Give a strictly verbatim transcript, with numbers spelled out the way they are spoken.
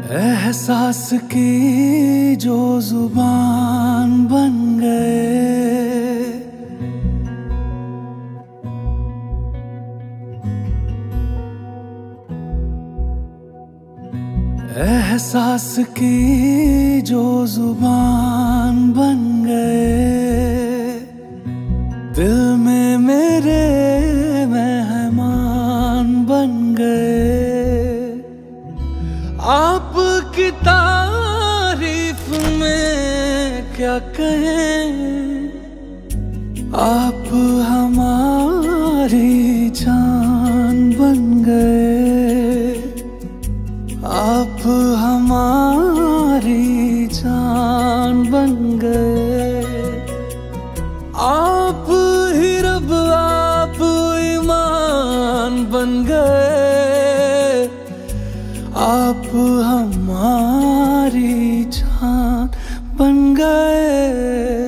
एहसास की जो जुबान बन गए, एहसास की जो जुबान बन गए, दिल में मेरे मेहमान बन गए। आपकी तारीफ में क्या कहें, आप हमारी जान बन गए, आप हमारी जान बन गए। आप ही रब, आप ईमान बन गए, आप हमारी जान बन गए।